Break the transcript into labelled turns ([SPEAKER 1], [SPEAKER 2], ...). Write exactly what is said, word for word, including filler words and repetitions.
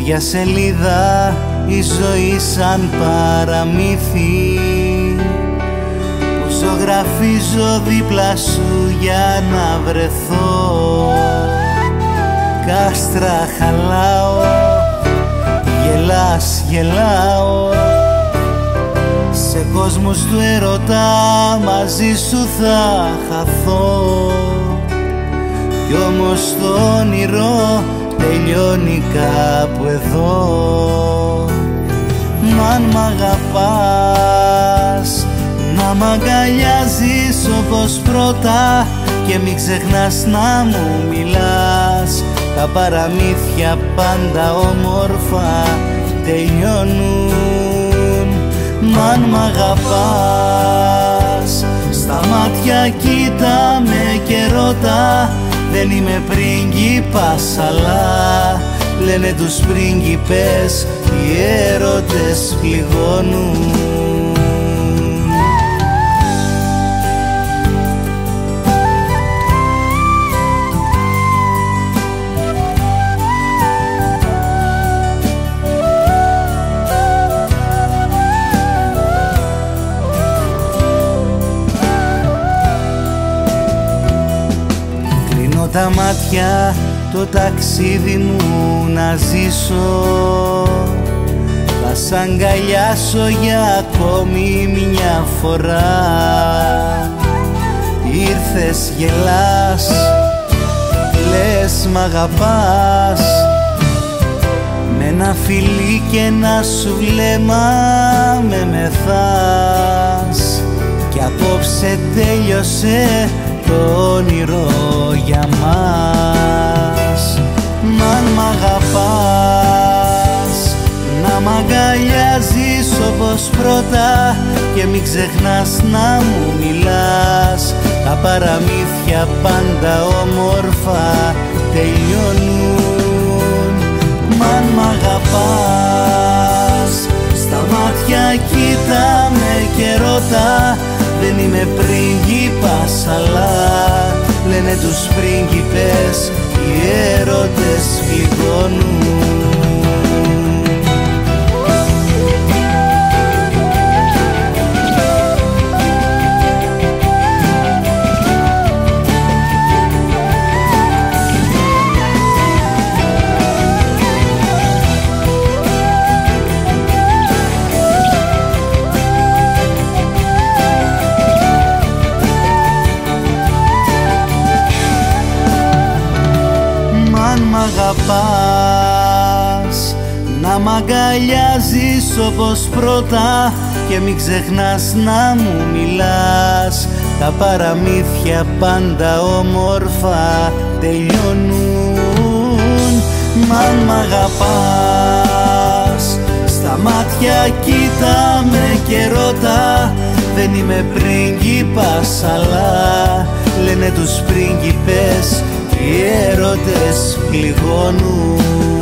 [SPEAKER 1] Μεριά σελίδα η ζωή σαν παραμύθι που ζωγραφίζω δίπλα σου για να βρεθώ. Κάστρα χαλάω, γελάς γελάω, σε κόσμους του ερωτά μαζί σου θα χαθώ. Κι όμως το όνειρο τελειώνει κάπου εδώ. Μ' αν μ' αγαπάς, να μ' αγκαλιάζεις όπως πρώτα και μην ξεχνάς να μου μιλάς. Τα παραμύθια πάντα όμορφα τελειώνουν. Μ' αν μ' αγαπάς, στα μάτια κοίτα με και ρώτα. Δεν είμαι πρίγκιπας αλλά λένε τους πρίγκιπες οι έρωτες πληγώνουν. Τα μάτια το ταξίδι μου να ζήσω, θα σ' αγκαλιάσω για ακόμη μια φορά. Ήρθες γελάς, λες μ' αγαπάς, με ένα φιλί και ένα σου βλέμμα με μεθάς. Κι απόψε τέλειωσε το όνειρο για μας. Μ' αν μ' αγαπάς, να μ' αγκαλιάζεις όπως πρώτα και μην ξεχνάς να μου μιλάς. Τα παραμύθια πάντα όμορφα τελειώνουν. Μ' αν μ' αγαπάς, στα μάτια κοίτα με και ρώτα. Δεν είμαι πρίγκιπας αλλά λένε τους πρίγκιπες οι έρωτες πληγώνουν. Μ' αγαπάς, να μ' αγκαλιάζεις όπως πρώτα και μην ξεχνάς να μου μιλάς. Τα παραμύθια πάντα όμορφα τελειώνουν. Μ' αν μ' αγαπάς, στα μάτια κοίτα με και ρώτα. Δεν είμαι πρίγκιπας αλλά λένε τους πρίγκιπες οι έρωτες πληγώνουν.